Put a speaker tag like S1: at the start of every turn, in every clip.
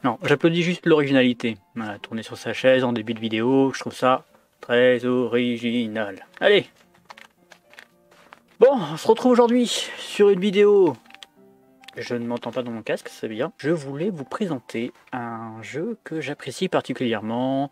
S1: Non, j'applaudis juste l'originalité. Voilà, tourner sur sa chaise en début de vidéo, je trouve ça très original. Allez. Bon, on se retrouve aujourd'hui sur une vidéo. Je ne m'entends pas dans mon casque, c'est bien. Je voulais vous présenter un jeu que j'apprécie particulièrement.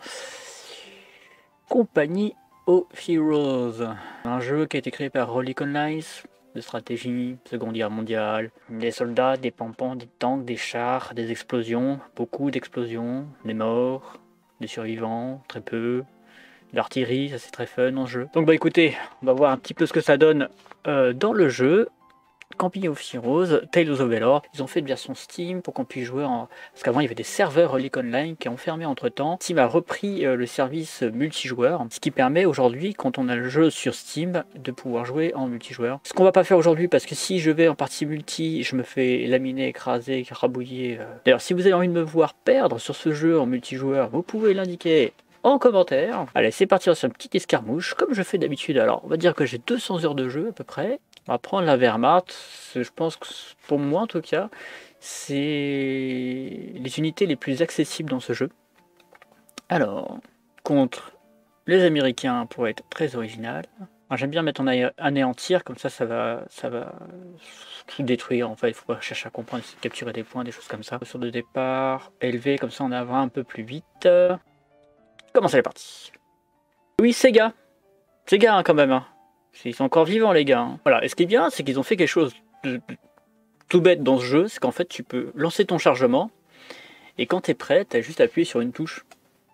S1: Company of Heroes. Un jeu qui a été créé par Relic Online, de stratégie, Seconde Guerre mondiale. Des soldats, des pampans, des tanks, des chars, des explosions, beaucoup d'explosions, des morts, des survivants, très peu. De l'artillerie, ça c'est très fun dans le jeu. Donc bah écoutez, on va voir un petit peu ce que ça donne dans le jeu. Company of Heroes, Tales of Valor, ils ont fait une version Steam pour qu'on puisse jouer en... Parce qu'avant il y avait des serveurs Relic Online qui ont fermé entre temps. Steam a repris le service multijoueur, ce qui permet aujourd'hui, quand on a le jeu sur Steam, de pouvoir jouer en multijoueur. Ce qu'on va pas faire aujourd'hui, parce que si je vais en partie multi, je me fais laminer, écraser, écrabouiller. D'ailleurs, si vous avez envie de me voir perdre sur ce jeu en multijoueur, vous pouvez l'indiquer en commentaire. Allez, c'est parti sur une petite escarmouche, comme je fais d'habitude. Alors, on va dire que j'ai 200 heures de jeu à peu près. On va prendre la Wehrmacht. Je pense que pour moi, en tout cas, c'est les unités les plus accessibles dans ce jeu. Alors, contre les Américains, pour être très original. J'aime bien mettre en anéantir, comme ça va tout détruire. En fait, il faut pas chercher à comprendre, capturer des points, des choses comme ça. Sur de départ élevé, comme ça on va un peu plus vite. Commencez les parties. Oui, Sega. Sega hein, quand même. Hein. Ils sont encore vivants les gars. Hein. Voilà. Et ce qui est bien, c'est qu'ils ont fait quelque chose de tout bête dans ce jeu. C'est qu'en fait, tu peux lancer ton chargement. Et quand tu es prêt, tu as juste appuyé sur une touche.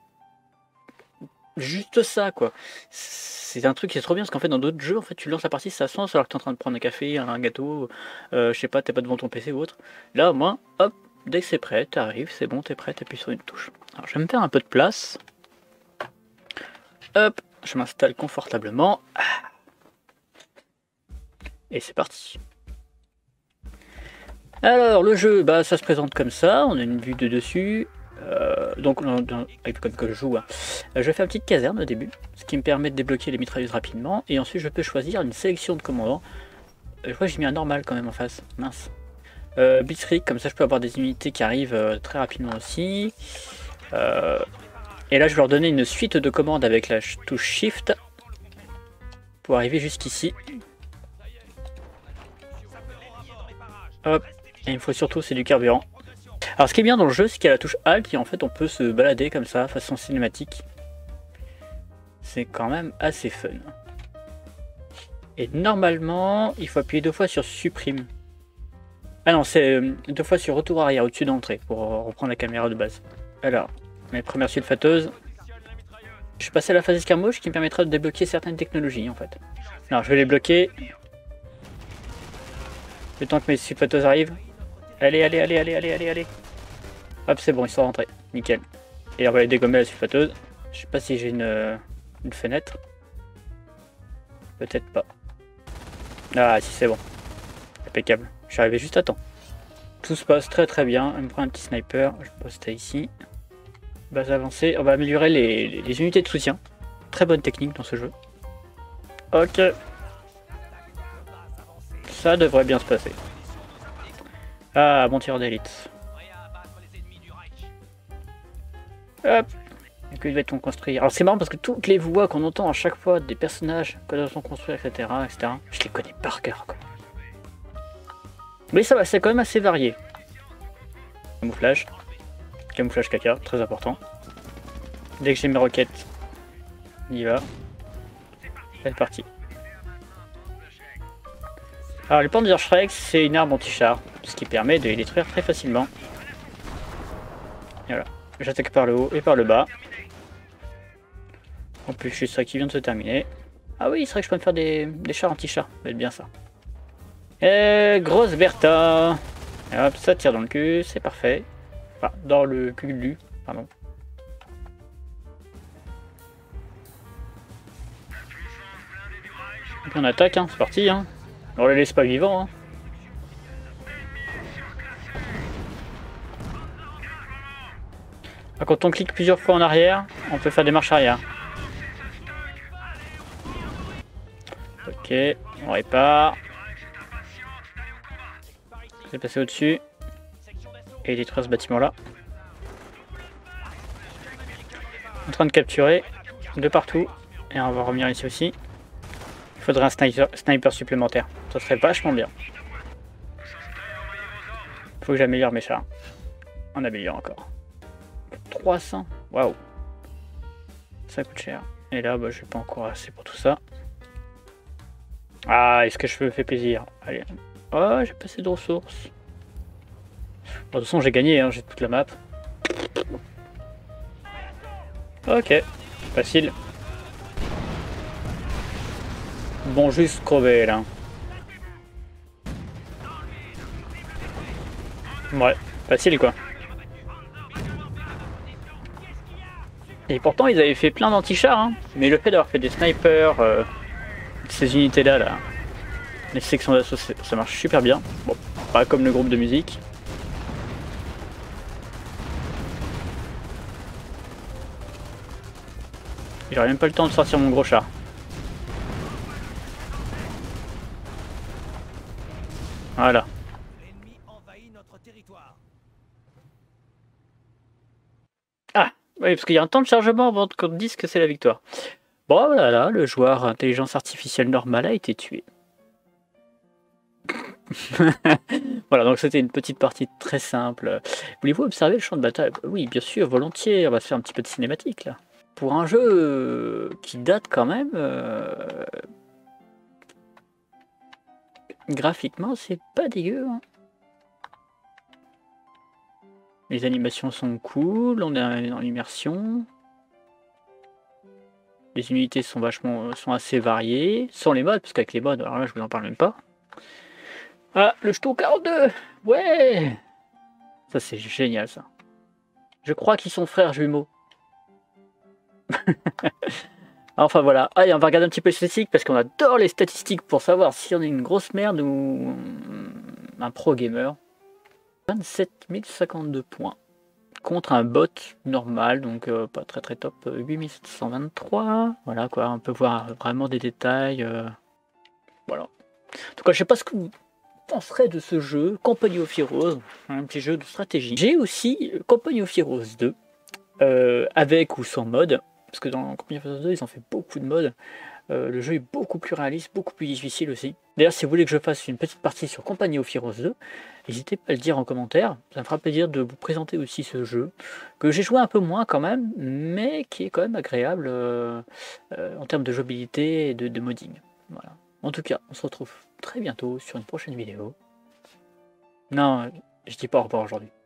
S1: Juste ça, quoi. C'est un truc qui est trop bien. Parce qu'en fait, dans d'autres jeux, en fait, tu lances la partie, ça se lance alors que tu es en train de prendre un café, un gâteau. Je sais pas, t'es pas devant ton PC ou autre. Là, au moins, hop, dès que c'est prêt, tu arrives, c'est bon, tu es prêt, tu appuies sur une touche. Alors, je vais me faire un peu de place. Hop, je m'installe confortablement. Et c'est parti. Alors le jeu, bah, ça se présente comme ça, on a une vue de dessus. Donc comme que je joue, hein. Je fais une petite caserne au début, ce qui me permet de débloquer les mitrailleuses rapidement. Et ensuite je peux choisir une sélection de commandants. Je crois que j'ai mis un normal quand même en face, mince. Blitzkrieg, comme ça je peux avoir des unités qui arrivent très rapidement aussi. Et là je vais leur donner une suite de commandes avec la touche Shift pour arriver jusqu'ici. Hop, et il me faut surtout c'est du carburant. Alors ce qui est bien dans le jeu, c'est qu'il y a la touche Alt et en fait on peut se balader comme ça, façon cinématique. C'est quand même assez fun. Et normalement, il faut appuyer 2 fois sur Supprime. Ah non, c'est 2 fois sur retour arrière au-dessus d'entrée pour reprendre la caméra de base. Alors, mes premières sulfateuses. Je vais passer à la phase escarmouche qui me permettra de débloquer certaines technologies en fait. Alors je vais les bloquer. Le temps que mes sulfateuses arrivent. Allez, allez, allez, allez, allez, allez, allez. Hop, c'est bon, ils sont rentrés. Nickel. Et on va les dégommer la sulfateuse. Je sais pas si j'ai une fenêtre. Peut-être pas. Ah, si, c'est bon. Impeccable. Je suis arrivé juste à temps. Tout se passe très très bien. On me prend un petit sniper. Je poste ici. Base avancée. On va améliorer les unités de soutien. Très bonne technique dans ce jeu. Ok. Ça devrait bien se passer. Ah, bon tireur d'élite. Hop. Et que va-t-on construire? Alors c'est marrant parce que toutes les voix qu'on entend à chaque fois des personnages que doit-on construire, etc., je les connais par cœur. Quoi. Mais ça va, c'est quand même assez varié. Camouflage. Camouflage caca, très important. Dès que j'ai mes roquettes, on y va. C'est parti. Alors le Panzerschreck, c'est une arme anti-char, ce qui permet de les détruire très facilement. Et voilà, j'attaque par le haut et par le bas. En plus, c'est ça qui vient de se terminer. Ah oui, c'est vrai que je peux me faire des chars anti-chars, ça va être bien ça. Et grosse Bertha. Et hop, ça tire dans le cul, c'est parfait. Enfin, dans le cul du, pardon. Et puis on attaque, hein, c'est parti. Hein. On les laisse pas vivants. Hein. Quand on clique plusieurs fois en arrière, on peut faire des marches arrière. Ok, on répare. Je vais passer au-dessus et détruire ce bâtiment là. En train de capturer de partout. Et on va revenir ici aussi. Il faudrait un sniper supplémentaire. Ça serait vachement bien. Faut que j'améliore mes chars. On améliore encore. 300. Waouh. Ça coûte cher. Et là, bah, je n'ai pas encore assez pour tout ça. Ah, est-ce que je me fais plaisir? Allez. Oh, j'ai pas assez de ressources. Bon, de toute façon, j'ai gagné, hein, j'ai toute la map. Ok. Facile. Bon, juste crever là. Ouais, facile quoi. Et pourtant, ils avaient fait plein d'anti-chars, hein. Mais le fait d'avoir fait des snipers, ces unités-là, là, les sections d'assaut, ça marche super bien. Bon, pas comme le groupe de musique. J'aurais même pas le temps de sortir mon gros char. Voilà. Ah, oui, parce qu'il y a un temps de chargement avant qu'on te dise que c'est la victoire. Bon, voilà, le joueur intelligence artificielle normale a été tué. Voilà, donc c'était une petite partie très simple. Voulez-vous observer le champ de bataille? Oui, bien sûr, volontiers. On va se faire un petit peu de cinématique là. Pour un jeu qui date quand même, graphiquement, c'est pas dégueu. Hein. Les animations sont cool, on est dans l'immersion. Les unités sont sont assez variées, sans les modes, parce qu'avec les modes, alors là je vous en parle même pas. Ah, le jeton 42. Ouais. Ça c'est génial ça. Je crois qu'ils sont frères jumeaux. Enfin voilà, allez on va regarder un petit peu les statistiques, parce qu'on adore les statistiques pour savoir si on est une grosse merde ou un pro gamer. 27 052 points. Contre un bot normal, donc pas très top, 8723. Voilà quoi, on peut voir vraiment des détails. Voilà. En tout cas, je sais pas ce que vous penserez de ce jeu, Company of Heroes, un petit jeu de stratégie. J'ai aussi Company of Heroes 2, avec ou sans mode, parce que dans Company of Heroes 2, ils ont fait beaucoup de modes. Le jeu est beaucoup plus réaliste, beaucoup plus difficile aussi. D'ailleurs, si vous voulez que je fasse une petite partie sur Company of Heroes 2, n'hésitez pas à le dire en commentaire. Ça me fera plaisir de vous présenter aussi ce jeu, que j'ai joué un peu moins quand même, mais qui est quand même agréable en termes de jouabilité et de modding. Voilà. En tout cas, on se retrouve très bientôt sur une prochaine vidéo. Non, je dis pas au revoir aujourd'hui.